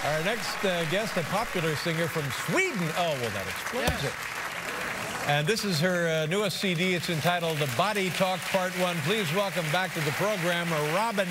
Our next guest, a popular singer from Sweden. Oh, well, that explains it. And this is her newest CD. It's entitled The Body Talk Part 1. Please welcome back to the program, Robin.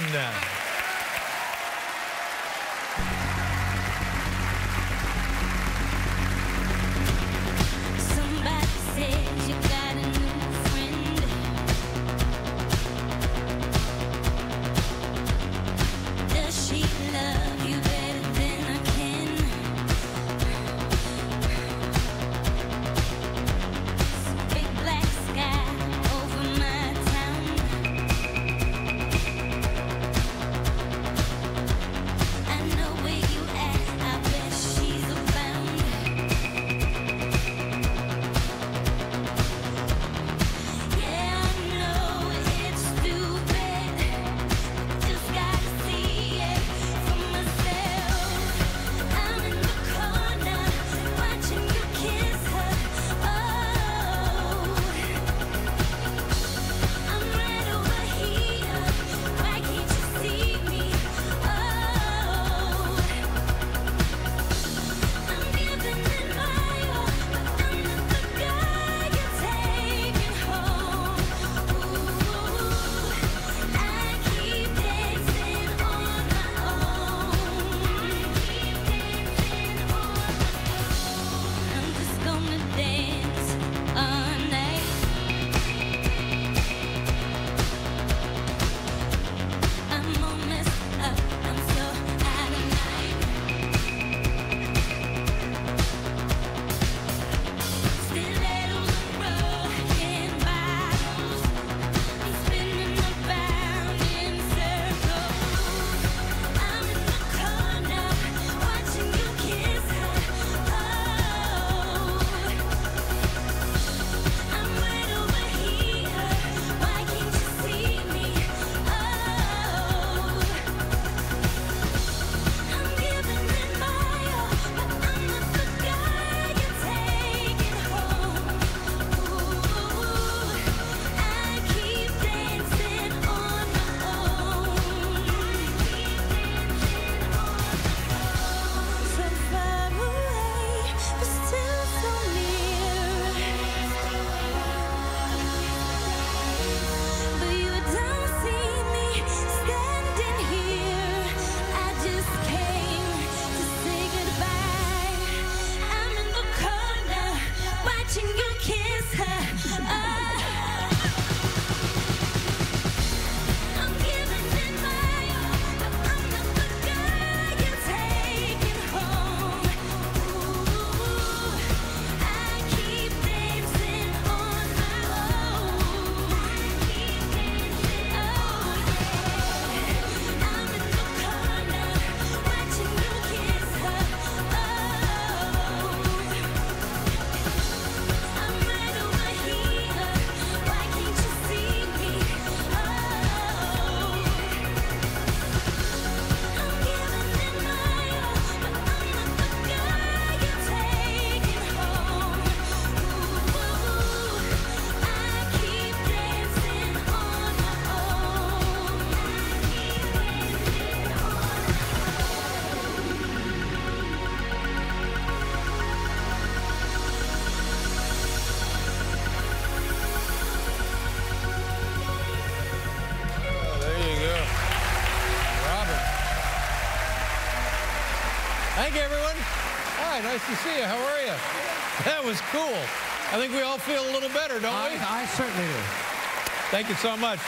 Thank you, everyone. Hi, nice to see you. How are you? That was cool. I think we all feel a little better, don't we? I certainly do. Thank you so much.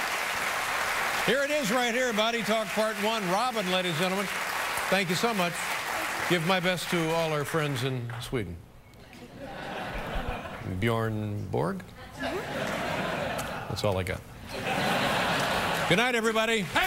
Here it is right here, Body Talk Part 1. Robin, ladies and gentlemen, thank you so much. Give my best to all our friends in Sweden. Bjorn Borg? That's all I got. Good night, everybody. Hey!